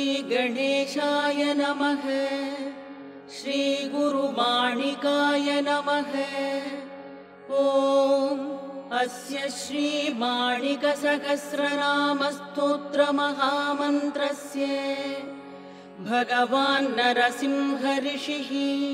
श्रीगणेशाय नमः। श्रीगुरुमाणिकाय नमः। ॐ अस्य श्रीमाणिकसहस्रनामस्तोत्रमहामन्त्रस्य भगवान् नरसिंहऋषिः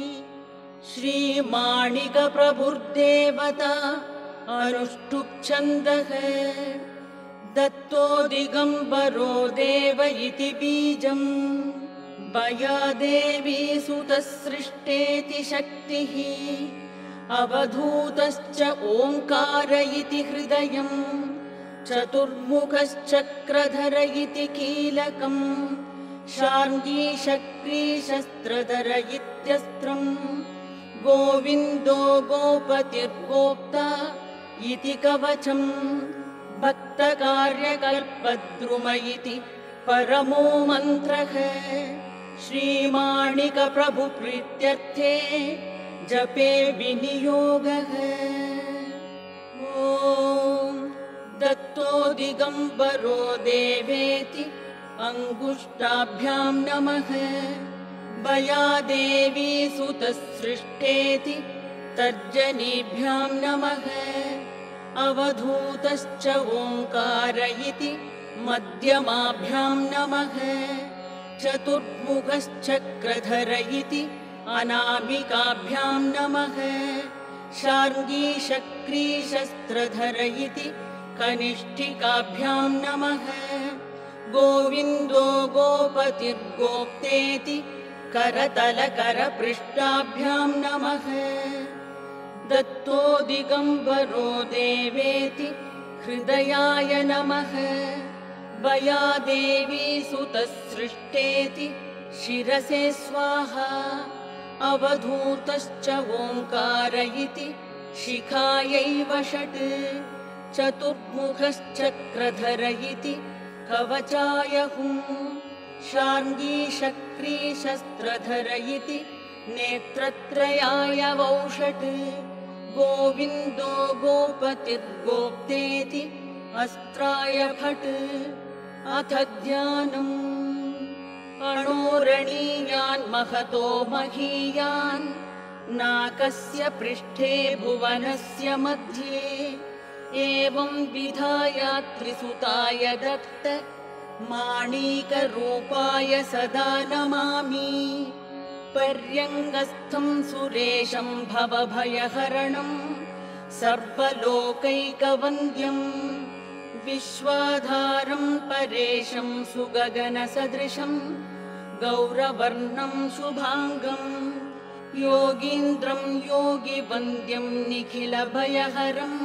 श्रीमाणिकप्रभुर्देवता अनुष्टुप्छन्दः। दत्तो दिगम्बरो देव इति बीजम् भयादेवी सुतसृष्टेति शक्तिः। अवधूतश्च ओङ्कार इति हृदयम् चतुर्मुखश्चक्रधर इति कीलकम् शार्ङ्गी शक्री शस्त्रधर इत्यस्त्रम् गोविन्दो गोपतिर्गोप्ता इति कवचम् भक्तकार्यकल्पद्रुम इति परमो मन्त्रः। श्रीमाणिकप्रभुप्रीत्यर्थे जपे विनियोगः। ॐ दत्तो दिगम्बरो देवेति अङ्गुष्ठाभ्यां नमः। भयादेवी सुतसृष्टेति तर्जनीभ्यां नमः। अवधूतश्च ओङ्कार इति मध्यमाभ्यां नमः। चतुर्मुखश्चक्रधर इति अनामिकाभ्यां नमः। शार्ङ्गी शक्री शस्त्रधर इति कनिष्ठिकाभ्यां नमः। गोविन्दो गोपतिर्गोप्तेति करतलकरपृष्ठाभ्यां नमः। दत्तो दिगम्बरो देवेति हृदयाय नमः। भयादेवी सुतसृष्टेति शिरसे स्वाहा। अवधूतश्च ओङ्कार इति शिखायै वषट्। चतुर्मुखश्चक्रधर इति कवचाय हुं। शार्ङ्गी शक्री शस्त्रधर इति नेत्रत्रयाय वौषट्। गोविन्दो गोपतिर्गोप्तेति अस्त्राय फट्। अथ ध्यानम् अणोरणीयान् महतो महीयान् नाकस्य पृष्ठे भुवनस्य मध्ये एवं विधाय त्रिसुताय दत्त माणिकरूपाय सदा नमामि। पर्यङ्गस्थं सुरेशं भवभयहरणं सर्वलोकैकवन्द्यम् विश्वाधारं परेशं सुगगनसदृशं गौरवर्णं शुभाङ्गं योगीन्द्रं योगिवन्द्यं निखिलभयहरं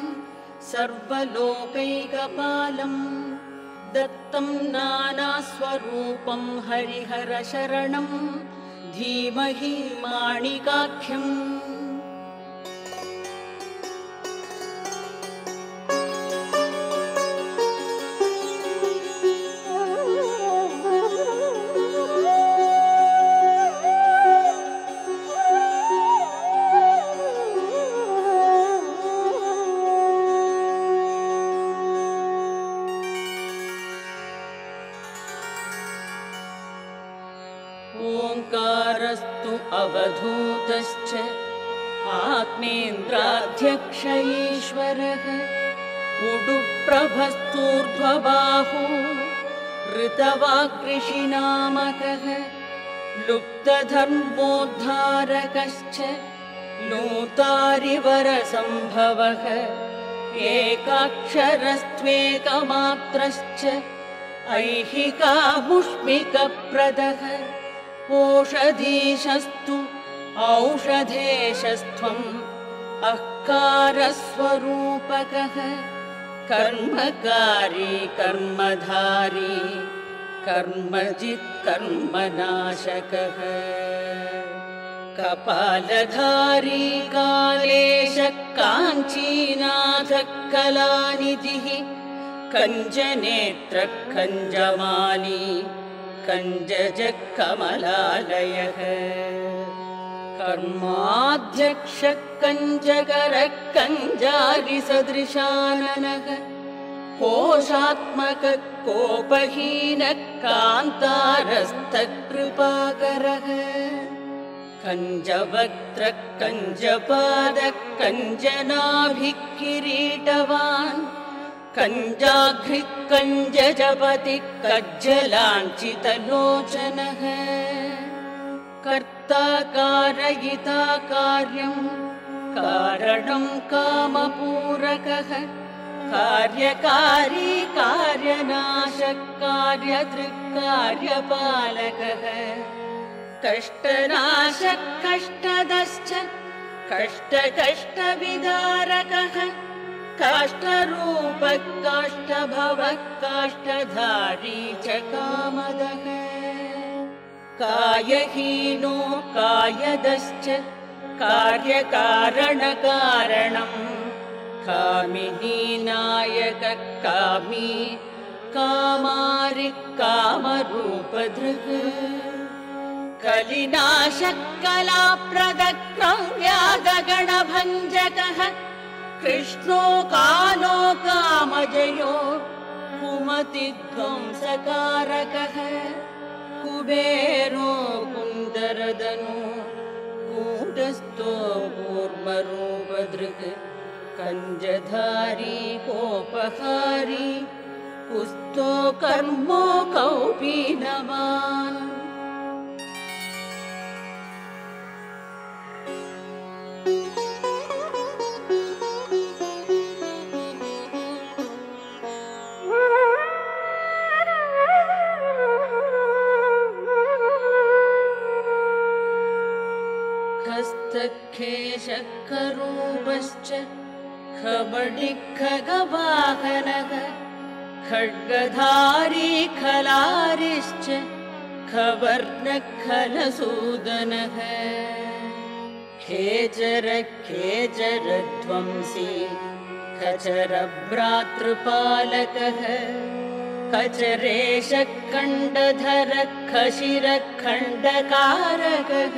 सर्वलोकैकपालं दत्तं नानास्वरूपं हरिहरशरणं धीमहि माणिकाख्यम्। ओङ्कारस्तु अवधूतश्च आत्मेन्द्राध्यक्ष ईश्वरः। उडुप्रभस्तूर्ध्वबाहु ऋतवाकृषिनामकः। लुप्तधर्मोद्धारकश्च नूतारिवरसम्भवः। एकाक्षरस्त्वेकमात्रश्च ऐहिकामुष्मिकप्रदः। ओषधीशस्तु औषधेशस्त्वम् अह्कारस्वरूपकः। कर्मकारी कर्मधारी कर्मजित् कर्मनाशकः। कपालधारी कालेश काञ्चीनाथः कलानिधिः। कञ्जनेत्र कञ्जमाली कञ्जजकमलालयः। कर्माध्यक्ष कञ्जकर कञ्जारिसदृशाननः। कोशात्मक कोपहीन कान्तारस्थकृपाकरः कञ्जवक्त्र कञ्जपाद कञ्जनाभिः किरीटवान् कञ्जाघ्रिः कञ्जजपति कज्जलाञ्छितलोचनः कर्ता कारयिता कार्यं कारणं कामपूरकः कार्यकारी कार्यनाशक कार्यदृक् कार्यपालकः कष्टनाशक कष्टदश्च कष्टविदारकः काष्ठरूपः काष्ठभवः काष्ठधारी च कामदः कायहीनो कायदश्च कार्यकारणकारणम् कामिनी नायक कामी कामारि कामरूपधृक् कलिनाशक कलाप्रदक्रम्यादगणभञ्जकः कृष्णो कालो कामजयो कुमतिध्वंसकारकः कुबेरो कुन्दरदनु कूटस्थो कूर्मरूपधृक् कञ्जधारी कोपहारी कुस्थो कर्मो कौपीनवान् हस्तखेशकरूपश्च खबडिखगवाहनः खड्गधारी खलारिश्च खवर्णखलसूदनः खेचरध्वंसी खचरभ्रातृपालकः खचरेशखण्डधर खशिरखण्डकारकः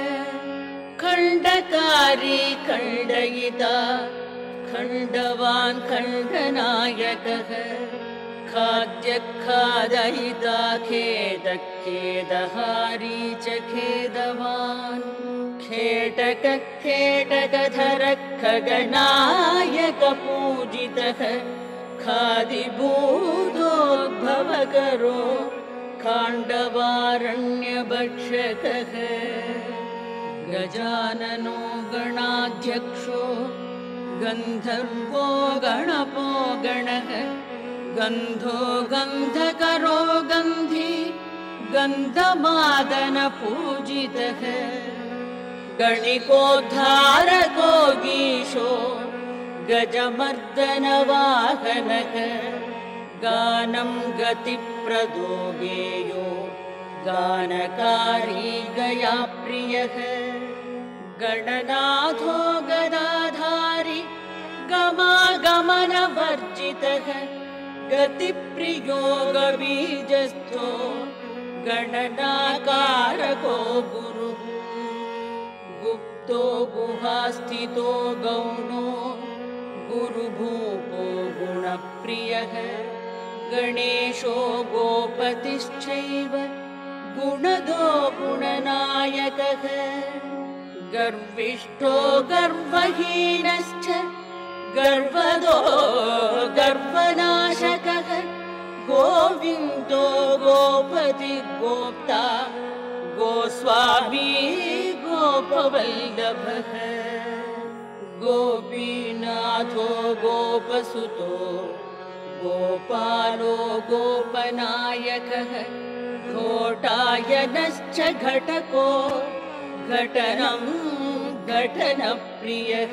खण्डकारी खण्डयिता खण्डवान् खण्डनायकः खाद्यखादयिता खेदहारी च खेदवान् खेटकधर खगनायकपूजितः खादिभूतोद्भवकरो खाण्डवारण्यभक्षकः गजाननो गणाध्यक्षो गन्धर्वो गणपो गणः गन्धो गन्धकरो गन्धी गन्धमादनपूजितः गणिकोद्धारको गीशो गजमर्दनवाहनः गानं गतिप्रदो गेयो गानकारी गयाप्रियः गणनाथो गदाधारी गमागमनवर्जितः गतिप्रियो गबीजस्थो गणनाकारको गुरुः गुप्तो गुहास्थितो गौणो गुरुभूपो गुणप्रियः गणेशो गोपतिश्चैव गुणदो गुणनायकः गर्विष्ठो गर्वहीनश्च गर्वदो गर्वनाशकः गोविन्दो गोपति गोप्ता गोस्वामी गोपवल्लभः गोपीनाथो गोपसुतो गोपालो गोपनायकः घोटायनश्च घटको घटनं घटनप्रियः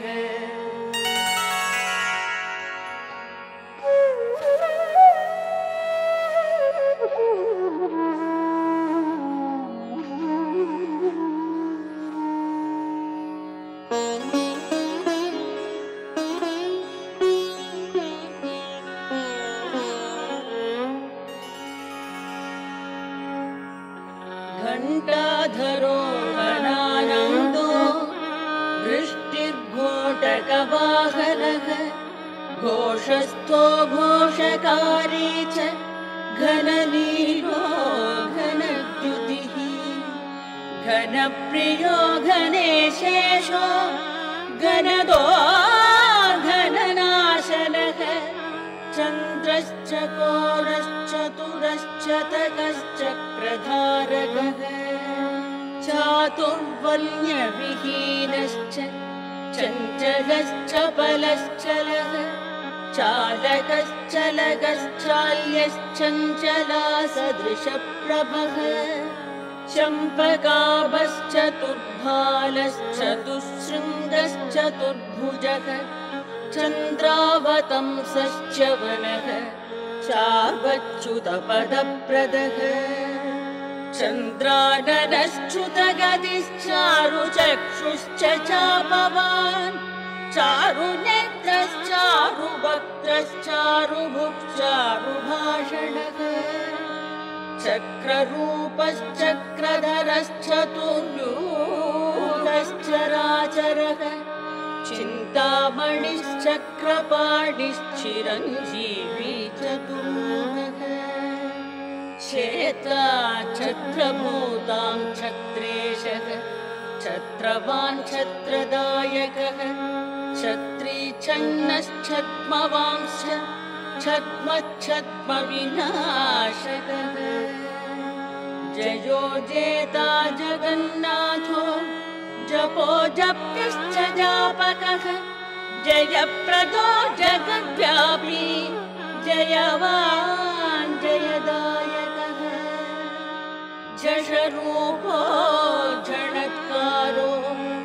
घण्टाधरो घनानन्दो वृष्टिर्घोटकवाहनः घोषस्थो घोषकारी च घननीलो घनद्युतिः घनप्रियो घनेशेषो घनदो घननाशनः चन्द्रश्चकोरश्चतुरश्चतकश्चक्रधारकः चातुर्वल्यविहीनश्च चञ्चलश्चपलश्चलः चालकश्चलकश्चाल्यश्चञ्चलासदृशप्रभः चम्पकाभश्चतुर्भालश्चतुःशृङ्गश्चतुर्भुजः चन्द्रावतंसश्च वनः चार्वच्युतपदप्रदः चन्द्राननश्च्युतगतिश्चारुचक्षुश्च चापवान् चारुनेत्रश्चारुवक्त्रश्चारुभुक्श्चारुभाषणः चक्ररूपश्चक्रधरश्चतुर्व्यूढश्चराचरः चिन्तामणिश्चक्रपाणिश्चिरञ्जीवी चतुर्मुखः श्वेता छत्रभूतां छत्रेशः छत्रवान् छत्रदायकः छत्रीच्छन्नश्छद्मवांश्च छद्मच्छद्मविनाशकः जयो जेता जगन्नाथो जपो जप्यश्च जापकः जयप्रदो जगद्व्यापी जयवान् जयदायकः झषरूपो झणत्कारो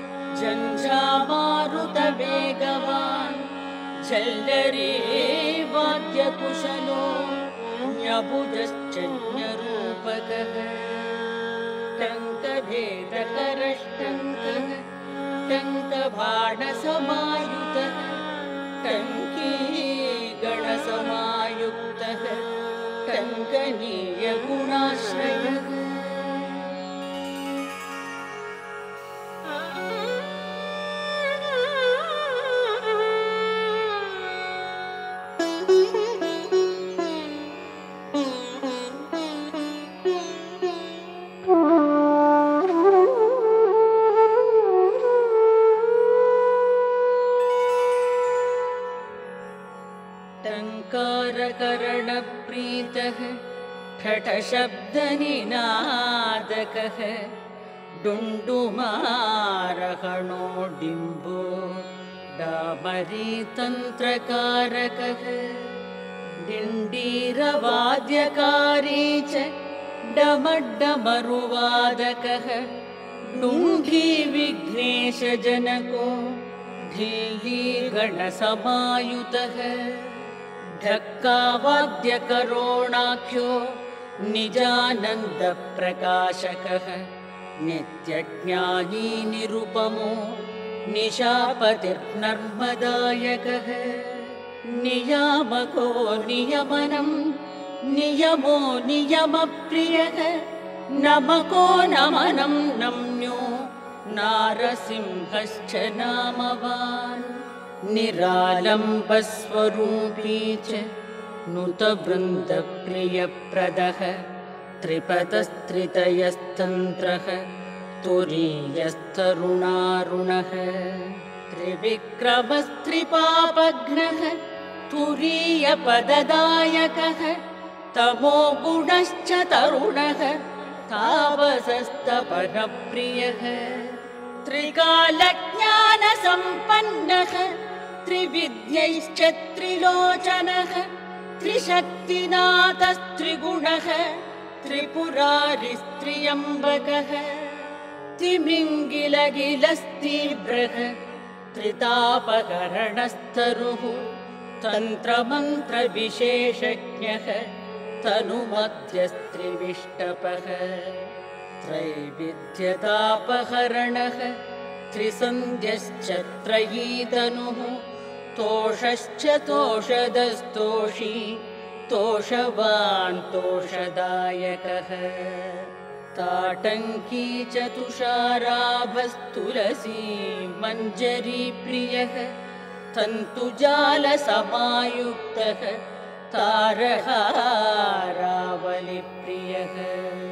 झञ्झामारुतवेगवान् झल्लरी वाद्यकुशलो न्यभुजश्चन्यरूपकः टङ्कभेदकरष्टङ्कः टङ्कबाणसमायुतः टङ्कीगणसमायुक्तः टङ्कनीयगुणाश्रयः टङ्कारकरणप्रीतः ठठशब्दनिनादकः डुण्डुमारहणो डिम्बो डामरीतन्त्रकारकः डिण्डीरवाद्यकारी च डमड्डमरुवादकः डुण्डीविघ्नेशजनको ढिल्लीगणसमायुतः ढक्कावाद्यकरोणाख्यो निजानन्दप्रकाशकः नित्यज्ञानी निरुपमो निशापतिर्नर्मदायकः नियामको नियमनं नियमो नियमप्रियः नमको नमनं नम्यो नारसिंहश्च नामवान् निरालम्बस्वरूपी च नुतवृन्दप्रियप्रदः त्रिपतस्त्रितयस्तन्त्रः तुरीयस्तरुणारुणः त्रिविक्रमस्त्रिपापघ्नः तुरीयपददायकः तमोगुणश्च तरुणः तापसस्तपनप्रियः त्रिकालज्ञानसम्पन्नः त्रिविद्यैश्च त्रिलोचनः त्रिशक्तिनाथस्त्रिगुणः त्रिपुरारिस्त्र्यम्बकः त्रिमिङ्गिलगिलस्तीव्रः त्रितापकरणस्तरुः तन्त्रमन्त्रविशेषज्ञः तनुमध्यस्त्रिविष्टपः त्रैविध्यतापहरणः त्रिसन्ध्यश्च त्रयीतनुः तोषश्च तोषदस्तोषी तोषवान् तोषदायकः ताटङ्की च तुषाराभस्तुलसी मञ्जरी प्रियः तन्तुजालसमायुक्तः तारहारावलिप्रियः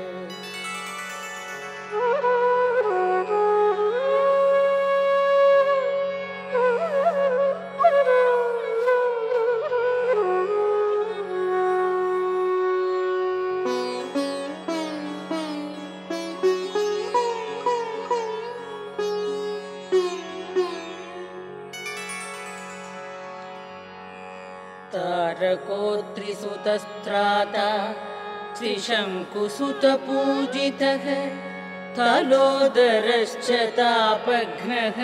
तारकोत्रिसुतस्त्राता त्रिशङ्कुसुतपूजितः तालोदरश्च तापघ्नः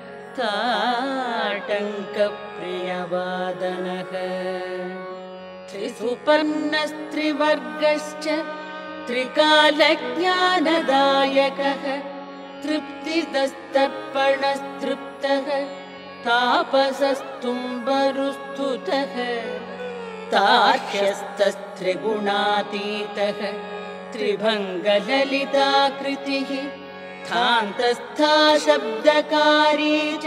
ताटङ्कप्रियवादनः त्रिसुपर्णस्त्रिवर्गश्च त्रिकालज्ञानदायकः तृप्तिदस्तर्पणस्तृप्तः तापसस्तुम्बरुस्तुतः तार्ह्यस्तस्त्रिगुणातीतः त्रिभङ्गललिताकृतिः थान्तस्था शब्दकारी च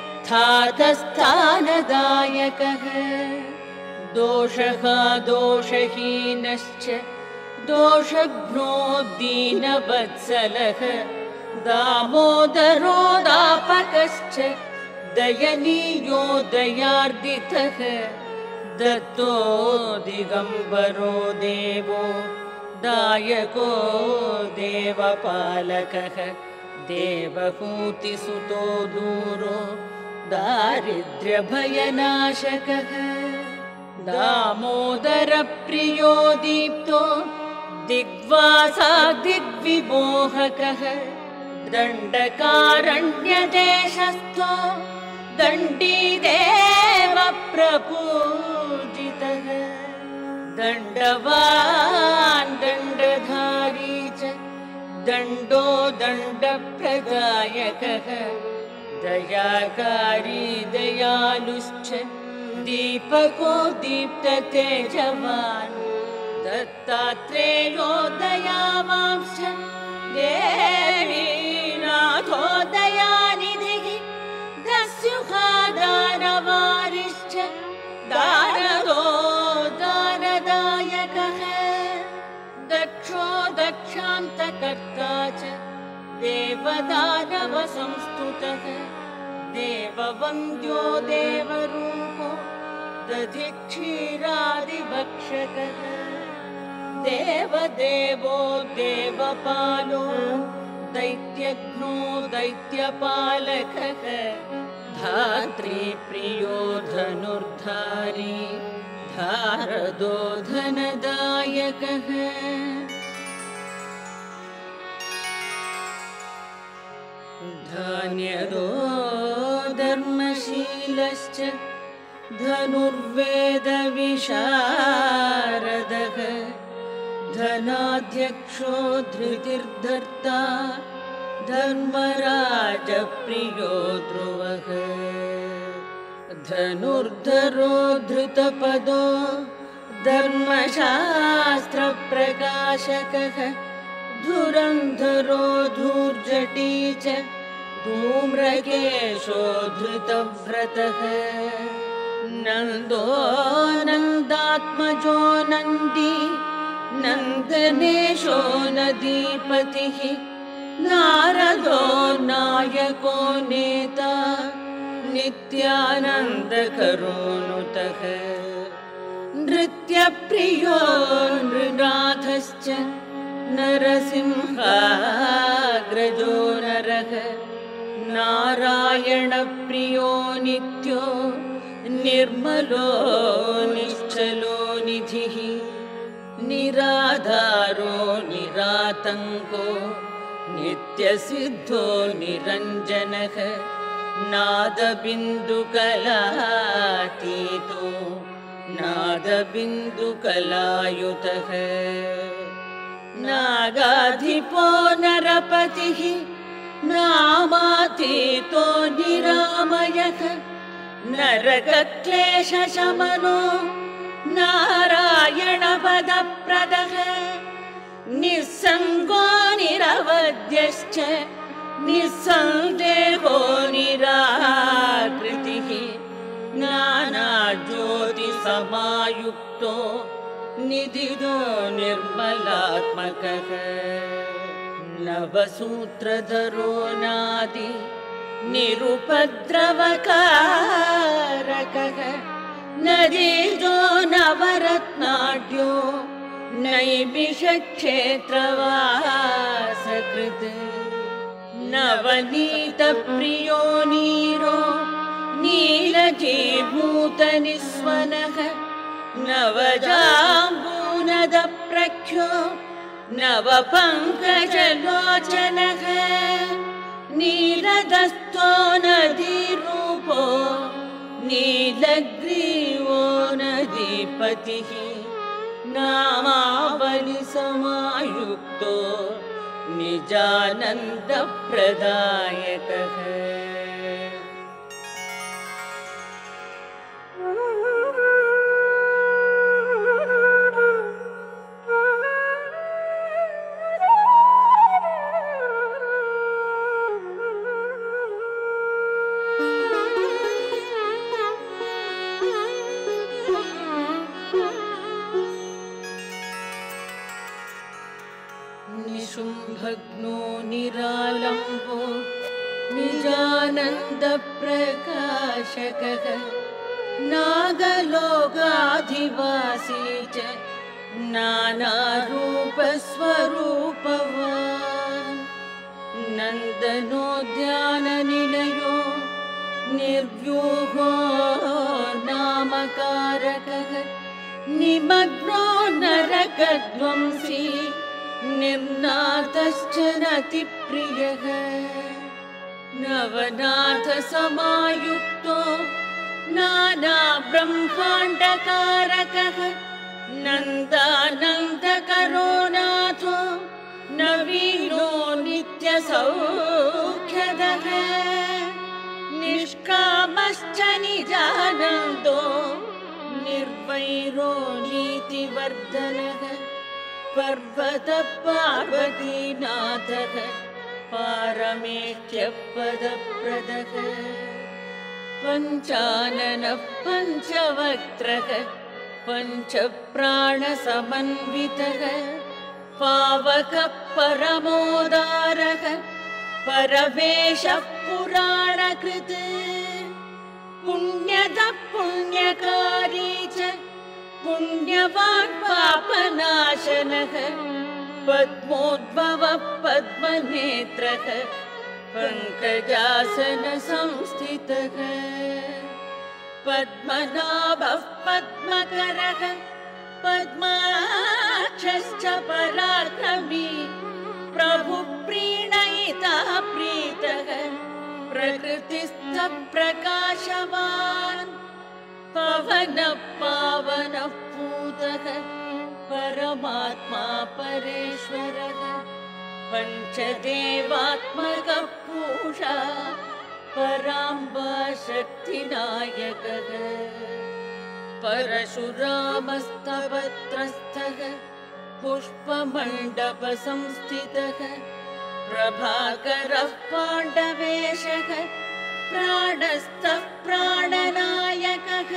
थातस्थानदायकः दोषः दोषहीनश्च दोषघ्नो दीनवत्सलः दामोदरो दापकश्च दयनीयो दयार्दितः दत्तो दिगम्बरो देवो दायको देवपालकः देवहूतिसुतो दूरो दारिद्र्यभयनाशकः दामोदरप्रियो दीप्तो दिग्वासादिग्विमोहकः दण्डकारण्यदेशस्थो दण्डीदेव प्रपूजितः दण्डवान् दण्डधारी च दण्डो दण्डप्रदायकः दयाकारी दयालुश्च दीपको दीप्ततेजवान् दत्तात्रेयो दयावांश्च देवी नाथो दयानिधिः दस्युहादानवारिश्च दानदो दानदायकः दक्षो दक्षान्तकर्ता च देवदानवसंस्तुतः देववन्द्यो देवरूपो दधिक्षीरादिभक्षकः देवदेवो देवपालो दैत्यघ्नो दैत्यपालकः धात्रीप्रियो धनुर्धारी धारदो धनदायकः धान्यदो धर्मशीलश्च धनुर्वेदविशारदः धनाध्यक्षो धृतिर्धर्ता धर्मराजप्रियो ध्रुवः धनुर्धरो धृतपदो धर्मशास्त्रप्रकाशकः धुरन्धरो धूर्जटी च धूम्रकेशो धृतव्रतः नन्दो नन्दात्मजो नन्दी नन्दनेशो नदीपतिः नारदो नायको नेता नित्यानन्दकरो नुतः नृत्यप्रियो नृनाथश्च नरसिंहाग्रजो नरः नारायणप्रियो नित्यो निर्मलो निश्चलो निधिः निराधारो निरातङ्को नित्यसिद्धो निरञ्जनः नादबिन्दुकलातीतो नादबिन्दुकलायुतः नागाधिपो नरपतिः नामातीतो निरामयः नरकक्लेशशमनो नारायणपदप्रदः निस्सङ्गो निरवध्यश्च निस्सन्देहो निराकृतिः नानाज्योतिसमायुक्तो निधिदो निर्मलात्मकः नवसूत्रधरो नादि निरुपद्रवकारकः नदीजो नवरत्नाढ्यो नैमिषक्षेत्रवासकृत् नवनीतप्रियो नीरो नीलजीभूतनिस्वनः नवजाम्बूनदप्रख्यो नवपङ्कजलोचनः नीलदस्तो नदीरूपो नीलग्रीवो नदीपतिः नामावलिसमायुक्तो निजानन्दप्रदायकः निशुम्भग्नो निरालम्बो निजानन्दप्रकाशकः नागलोकाधिवासी च नानारूपस्वरूपवान् नन्दनोद्याननिलयो निर्व्यूहो नामकारकः निमग्नो नरकध्वंसी निर्नाथश्च नतिप्रियः नवनाथसमायुक्तो नानाब्रह्माण्डकारकः नन्दानन्दकरो नाथो नवीनो नित्यसौख्यदः निष्कामश्च निजानन्दो निर्वैरो नीतिवर्धनः पर्वतपार्वतीनाथः पारमेष्ठ्यपदप्रदः पञ्चाननः पञ्चवक्त्रः पञ्चप्राणसमन्वितः पावकः परमोदारः परवेशः पुराणकृत् पुण्यदः पुण्यकारी च पुण्यवान् पापनाशनः पद्मोद्भवः पद्मनेत्रः पङ्कजासनसंस्थितः पद्मनाभः पद्मकरः पद्माक्षश्च पराक्रमी प्रभुः प्रीणयितः प्रीतः प्रकृतिस्थः प्रकाशवान् पवनः पावनः पूतः परमात्मा परेश्वरः पञ्चदेवात्मकः पूषा पराम्बा शक्तिनायकः परशुरामस्तपत्रस्थः पुष्पमण्डपसंस्थितः प्रभाकरः पाण्डवेशः प्राणस्थः प्राणनायकः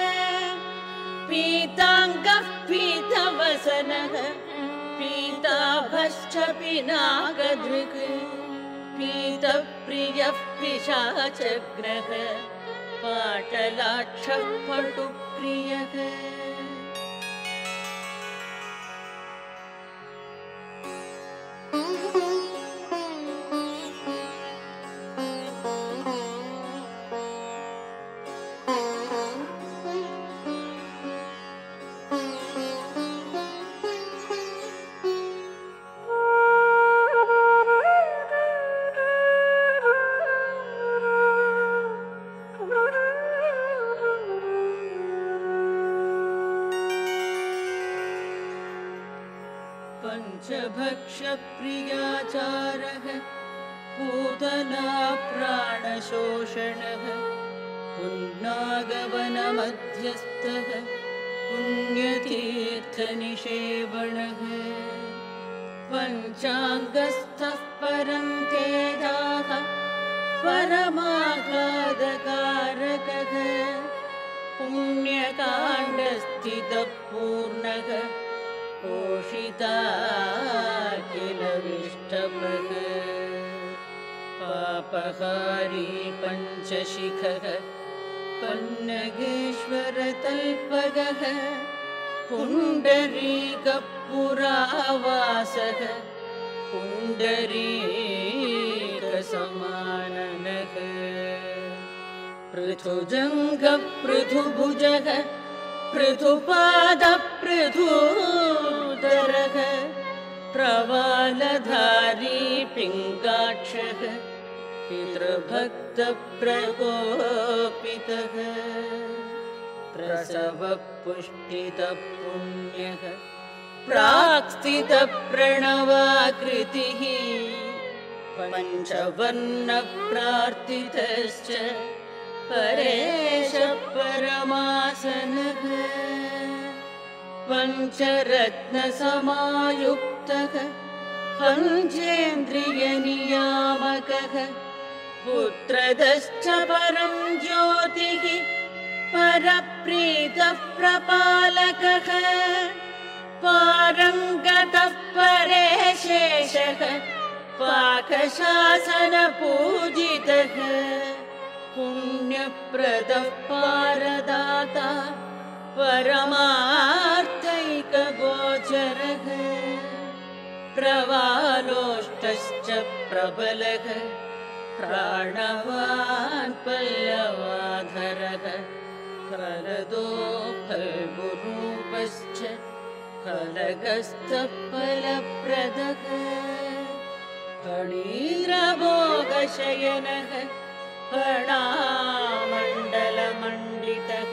पीताङ्गः पीतवसनः पीताभश्च पिनाकधृक् पीतप्रियः पिशाचग्नः पाटलाक्षः पटुप्रियः पञ्चभक्षप्रियाचारः पूतना प्राणशोषणः पुन्नागवनमध्यस्थः पुण्यतीर्थनिषेवणः पञ्चाङ्गस्थः परन्तेदाः परमाघातकारकः भूषिताखिलविष्टभः पापहारी पञ्चशिखः पन्नगेश्वरतल्पगः पुण्डरीकपुरावासः पुण्डरीकसमाननः पृथुजङ्गपृथुभुजः पृथुपादपृथुदरः प्रवालधारी पिङ्गाक्षः पितृभक्तप्रकोपितः प्रसवपुष्टितपुण्यः प्राक्स्थितप्रणवाकृतिः पञ्चवर्णप्रार्थितश्च परेशः परमासनः पञ्चरत्नसमायुक्तः पञ्चेन्द्रियनियामकः पुत्रदश्च परं ज्योतिः परप्रीतः प्रपालकः पारङ्गतः परेशेषः पाकशासनपूजितः पुण्यप्रदः पारदाता परमार्थैकगोचरः प्रवालोष्टश्च प्रबलः प्राणवान् पल्लवाधरः फलदो फल्गुरूपश्च फलगस्थः फलप्रदः फणीरभोगशयनः फणामण्डलमण्डितः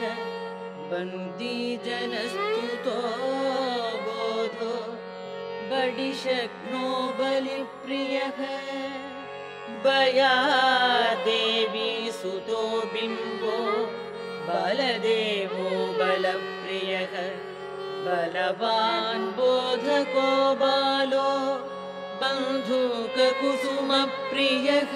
बन्दीजनस्तुतो बोधो बडिशग्नो बलिप्रियः बयादेवी सुतो बिम्बो बलदेवो बलप्रियः बलवान् बोधको बालो बन्धूककुसुमप्रियः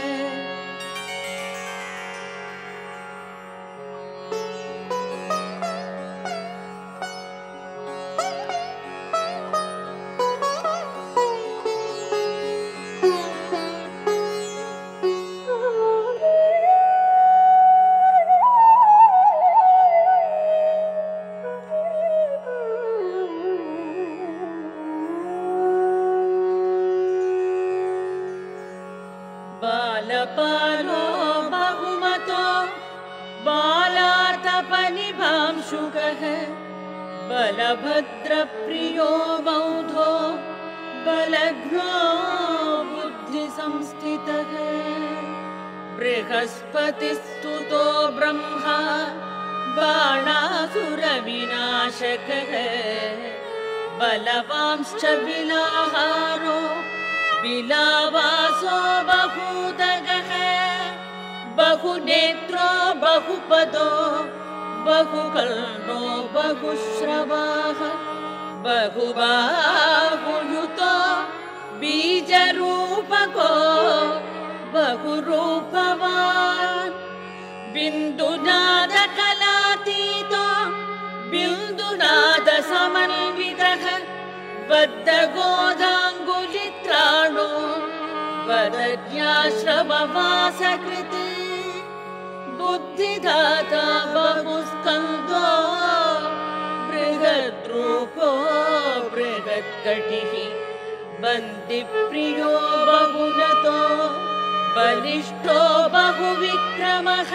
बालपालो बहुमतो बालातपनिभांशुकः बलभद्रप्रियो बौधो बलघ्नो बुद्धिसंस्थितः बृहस्पतिस्तुतो ब्रह्मा बाणासुरविनाशकः बलवांश्च बिलाहारो बिलावासो बहुदगः बहुनेत्रो बहुपदो बहुकर्णो बहुश्रवाः बहुबाहुयुतो बीजरूपको बहुरूपवान् बिन्दुनादकलातीतो बिन्दुनादसमन्वितः बद्धगोदाङ्गुलित्राणो वदन्याश्रमवासकृत् बुद्धिदाता बहुस्कन्दो बृहद्रूपो बृहत्कटिः बन्दिप्रियो बहुनतो बलिष्ठो बहुविक्रमः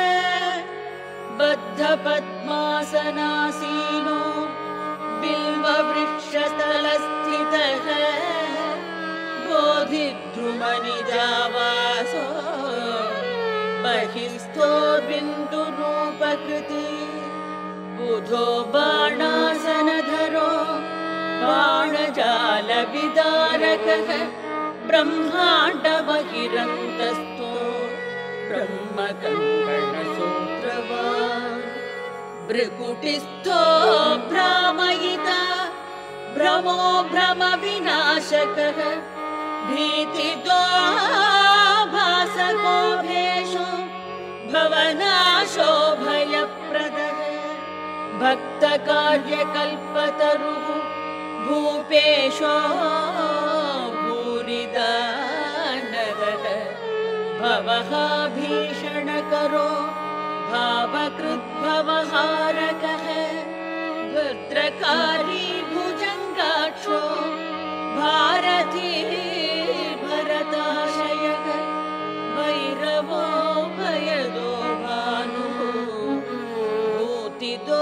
बद्धपद्मासनासीनो बिल्ववृक्षस्थलस्थितः बोधिद्रुमनिजावासो बहिस्थो बिन्दुरूपकृति बुधो बाणासनधरो बाणजालविदारकः ब्रह्माण्डबहिरन्तस्थो ब्रह्मकङ्कणसूत्रवान् भृकुटिस्थो भ्रामयिता भ्रमो भ्रमविनाशकः भीतिदो भासको भेषो भवनाशो भयप्रदः भक्तकार्यकल्पतरुः भूपेशो भूरिदा नरः भवः भीषणकरो भावकृद्भवहारकः भद्रकारी भुजङ्गाक्षो भारती भरताशयः भैरवो भयदो भानुः भूतिदो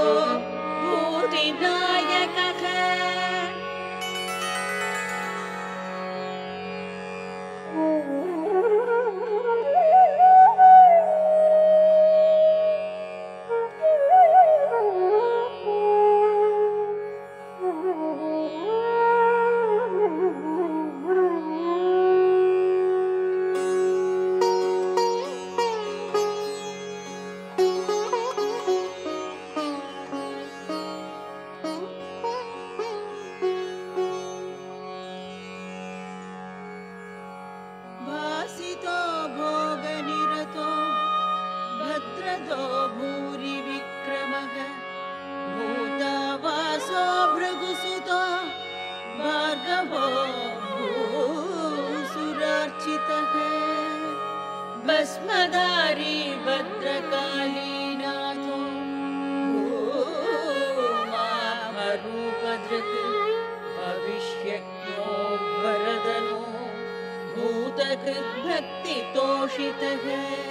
भूतिनायकः भासितो भोगनिरतो भद्रतो भूरि विक्रमः भूतावासो भृगुसुतो भार्गवो भूसुरार्चितः भस्मधारी भद्रकालीनाथो भूमामरूपधृक् भविष्यज्ञो वरदनो भूतकृद्भक्तितोषितः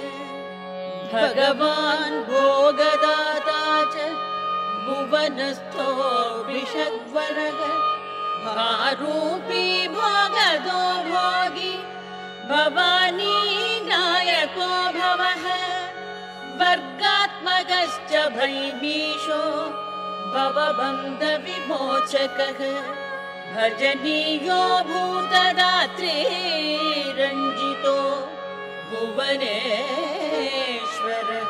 भगवान् भोगदाता च भुवनस्थो विषद्वरः भारूपी भोगदो भोगी भवानी नायको भवः वर्गात्मकश्च भैमीशो भवबन्धविमोचकः भजनीयो भूतदात्री रञ्जितो भुवनेश्वरः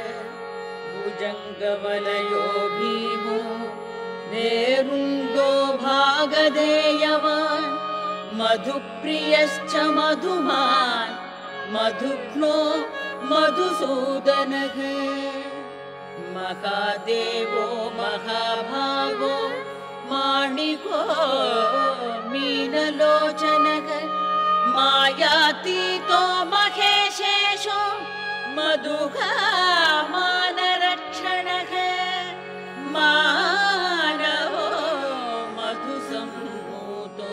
भुजङ्गवलयो भीमो नेरुण्डो भागधेयवान् मधुप्रियश्च मधुमान् मधुघ्नो मधुसूदनः महादेवो महाभागो माणिको मीनलोचनः मायातीतो महेशेषो मधुगा मानरक्षणः मानवो मधुसम्भूतो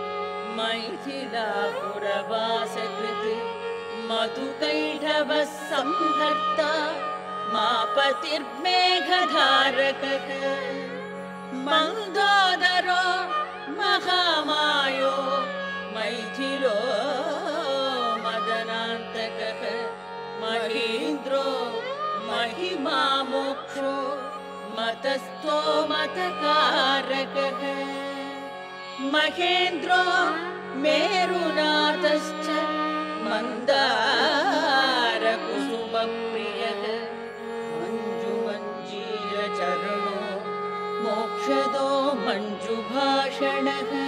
मैथिलापुरवासकृत् मधुकैढवः संहर्ता मापतिर्मेघधारकः मन्दोदरो महामायो मैथिलो मदनान्तकः महीन्द्रो महिमामोक्षो मतस्थो मतकारकः महेन्द्रो मेरुनाथश्च मन्दारकुसुमप्रियः मञ्जुमञ्जीरचरणो मोक्षदो मञ्जुभाषणः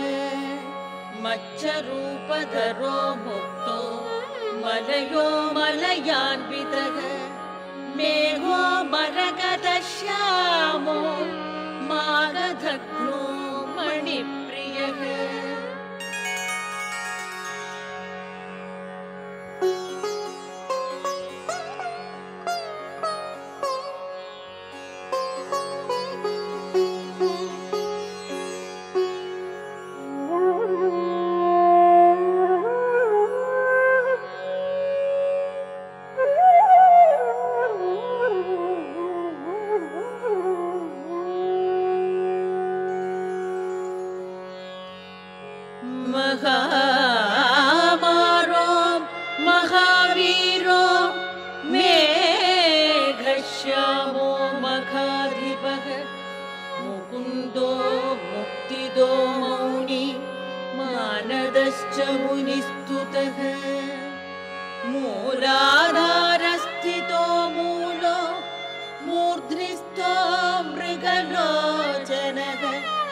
मच्चरूपधरो मुक्तो मलयो मलयान्वितः मेघो मरगतश्यामो मागधघ्नो मणिप्रियः महामारो महावीरो मेघश्यामो मखाधिपः मुकुन्दो मुक्तिदो मौनि मानदश्च मुनिस्तुतः मूलाधारस्थितो मूलो मूर्ध्निस्थो मृगलोचनः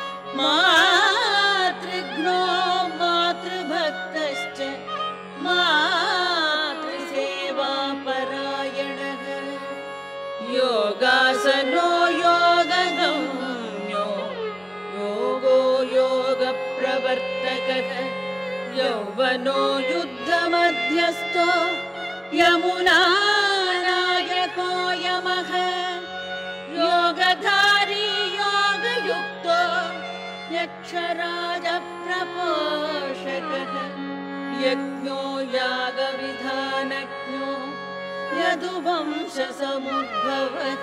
मातृघ्नो मातृभक्तश्च मातृसेवापरायणः योगासनो योगगम्यो योगो यौवनो युद्धमध्यस्थो यमुनानायको यमः योगधारी योगयुक्तो यक्षराजप्रपोषकः यज्ञो यागविधानज्ञो यदुवंशसमुद्भवः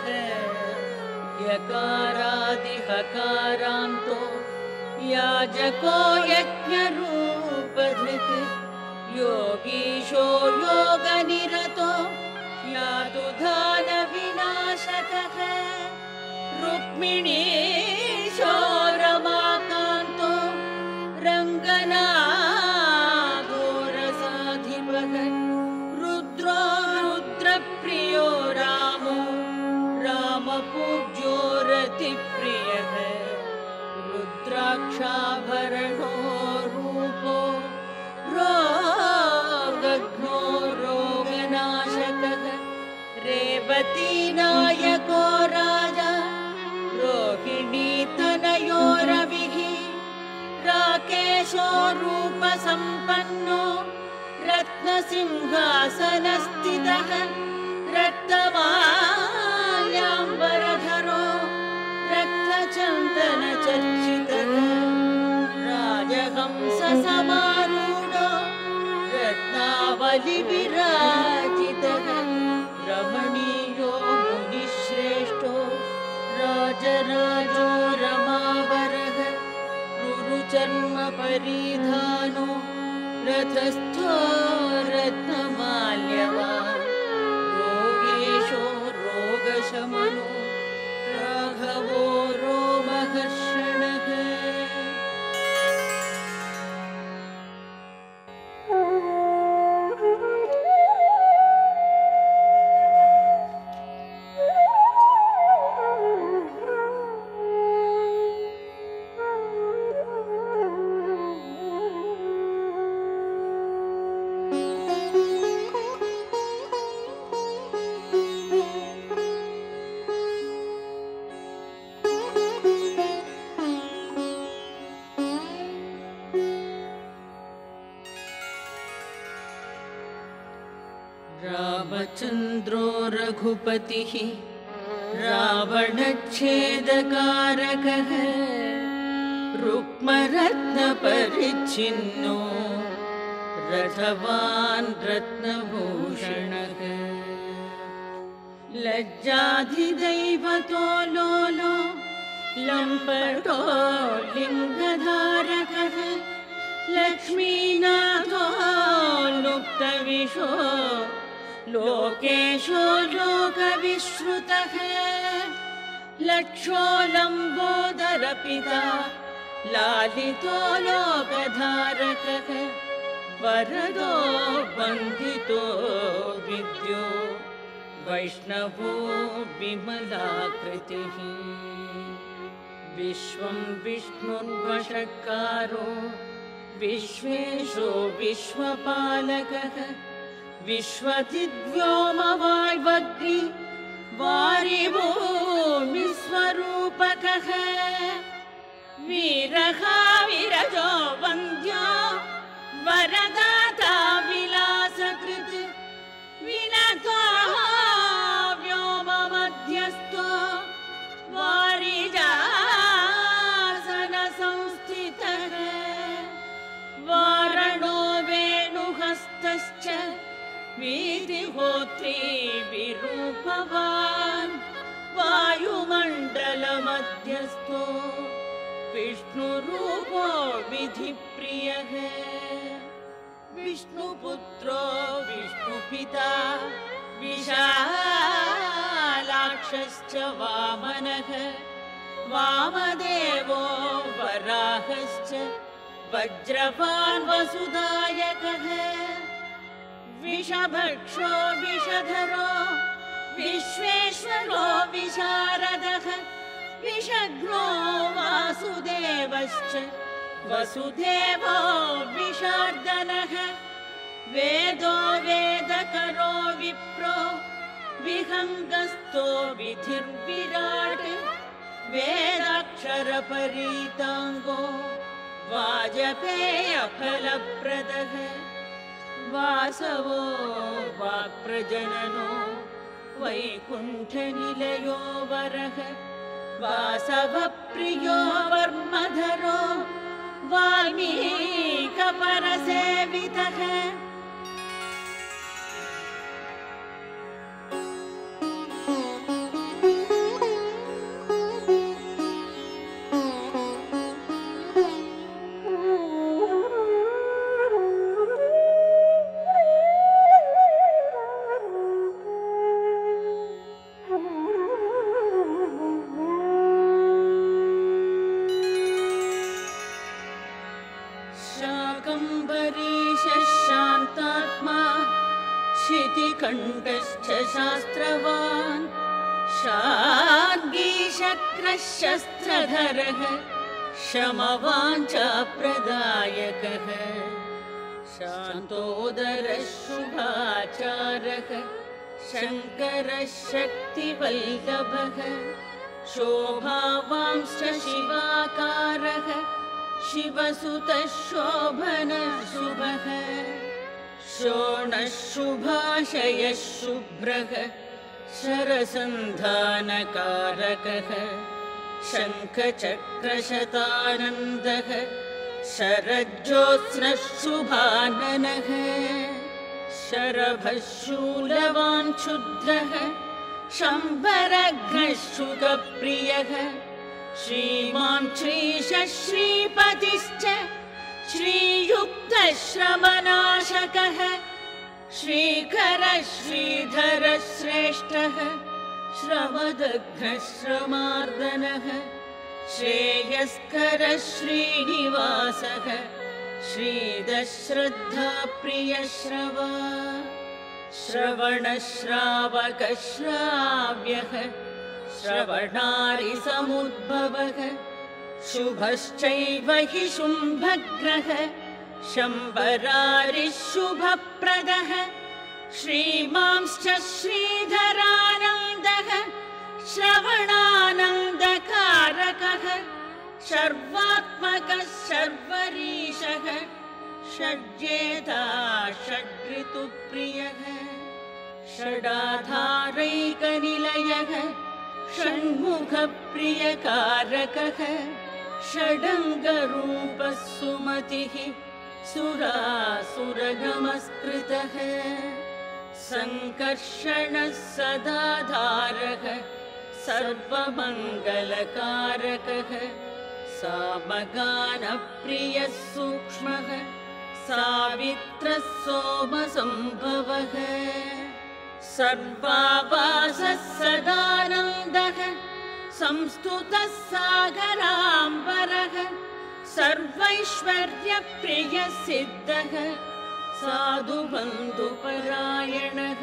यकारादिहकारान्तो याजको यज्ञरूपधृत् योगीशो योगनिरतो यातु दानविनाशकः रुक्मिणीशो रमाकान्तो रङ्गनाथो रसाधिपः रुद्रो रुद्रप्रियो रामो रामपूज्यो रतिप्रियः रुद्राक्षाभरणो रूपो रोगघ्नो रोगनाशकः रेवतीनायको राजा रोहिणीतनयो रविः राकेशो रूपसम्पन्नो रत्नसिंहासनस्थितः रक्तमाल्याम्बरधरो रक्तचन्दनचर्चितः राजहंससमारूढो रत्नावलिविराजितः रमणीयो मुनिश्रेष्ठो राजराजो रमावरः रुरुचर्मपरिधानो रथस्थो रत्नमाल्यवान् रोगेशो रोगशमनो राघवो रोमहर्षणः रामचन्द्रो रघुपतिः रावणच्छेदकारकः रुक्मरत्नपरिच्छिन्नो रथवान् रत्नभूषणः लज्जाधिदैवतो लोलो लम्पटो लिङ्गधारकः लक्ष्मीनाथो लुप्तविशो लोकेशो लोकविश्रुतः लक्षो लम्बोदरपिता लालितो लोकधारकः वरदो बन्धितो विद्यो वैष्णवो विमलाकृतिः विश्वं विष्णुर्वशकारो विश्वेशो विश्वपालकः विश्वतिव्योमवाग्वग्नि वारिभूमिस्वरूपकः वीरः विरजो वन्द्यो वरदाता विलासकृत् विनतो व्योममध्यस्थो वारिजासनसंस्थितः वारणो वेणुहस्तश्च वीतिहोत्री विरूपवान् वायुमण्डलमध्यस्थो विष्णुरूपो विधिप्रियः विष्णुपुत्रो विष्णुपिता विशालाक्षश्च वामनः वामदेवो वराहश्च वज्रवान् वसुधायकः विषभक्षो विषधरो विश्वेश्वरो विशारदः विषघ्नो वासुदेवश्च वसुदेवो विशार्दनः वेदो वेदकरो विप्रो विहङ्गस्थो विधिर्विराट् वेदाक्षरपरीताङ्गो वाजपेयफलप्रदः वासवो वाक्प्रजननो वैकुण्ठनिलयो वरः वासवप्रियो वर्मधरो वाल्मीकपरसेवितः शाकम्भरीशान्तात्मा शितिकण्ठश्च शास्त्रवान् शार्ङ्गीशक्रशस्त्रधरः शमवाञ्छाप्रदायकः शान्तोदरः शुभाचारः शङ्करः शक्तिवल्लभः शोभावांश्च शिवाकारः शिवसुतः शोभनशुभः शोणः शुभाशयः शुभ्रः शरसन्धानकारकः शङ्खचक्रशतानन्दः शरज्योत्स्नः शुभाननः शरभः शूलवान् क्षुद्रः शम्बरघ्नः शुकप्रियः श्रीमान् श्रीशः श्रीपतिश्च श्रीयुक्तः श्रमनाशकः श्रीकरः श्रीधरः श्रेष्ठः श्रमदघ्नः श्रमार्दनः श्रेयस्करः श्रीनिवासः श्रीदश्रद्धाप्रियश्रवा श्रवणश्रावकः श्राव्यः श्रवणारिसमुद्भवः शुभश्चैव हि शुम्भग्रहः शम्बरारिः शुभप्रदः श्रीमांश्च श्रीधरानन्दः श्रवणानन्दकारकः सर्वात्मकः सर्वरीशः षड्जेता षड्ऋतुप्रियः षडाधारैकनिलयः षण्मुखप्रियकारकः षडङ्गरूपः सुमतिः सुरासुरनमस्कृतः सङ्कर्षणः सदाधारः सर्वमङ्गलकारकः सामगानप्रियः सूक्ष्मः सावित्रः सोमसम्भवः सर्वावासः सदानन्दः संस्तुतः सागराम्बरः सर्वैश्वर्यप्रियः सिद्धः साधुबन्धुपरायणः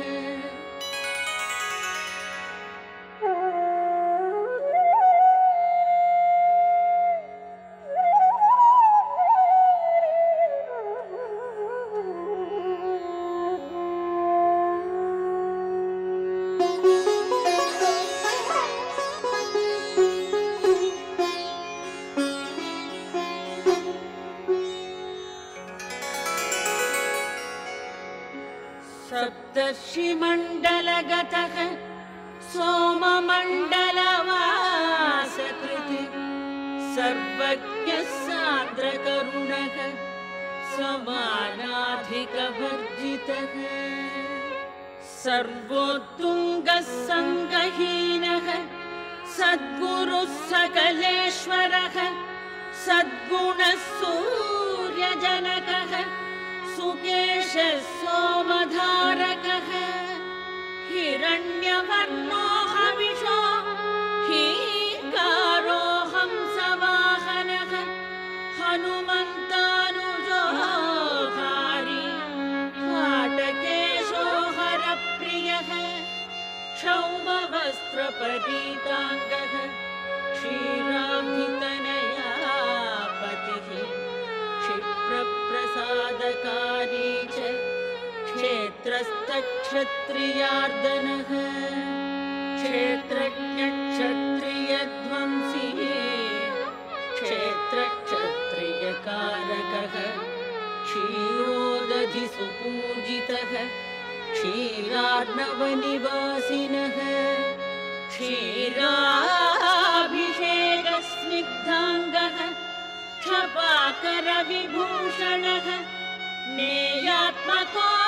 सप्तर्षिमण्डलगतः सोममण्डलवासकृत् सर्वज्ञः सान्द्रकरुणः समानाधिकवर्जितः सर्वोत्तुङ्गः सङ्गहीनः सद्गुरुः सकलेश्वरः सद्गुणः सूर्यजनकः सुकेशः सोमधारकः हिरण्यवर्णो हविषो हीकारो हंसवाहनः हनुमन्तानुजो हारी हाटकेशो हरप्रियः क्षौमवस्त्रपरीताङ्गः क्षीराब्धितनयापतिः क्षिप्रप्रसादकारी च क्षेत्रस्थक्षत्रियार्दनः क्षेत्रज्ञक्षत्रियध्वंसी क्षेत्रक्षत्रिय क्षयकारकः क्षीरोदधिसुपूजितः क्षीरार्णवनिवासिनः क्षीराभिषेकस्निग्धाङ्गः क्षपाकरविभूषणः नेयात्मको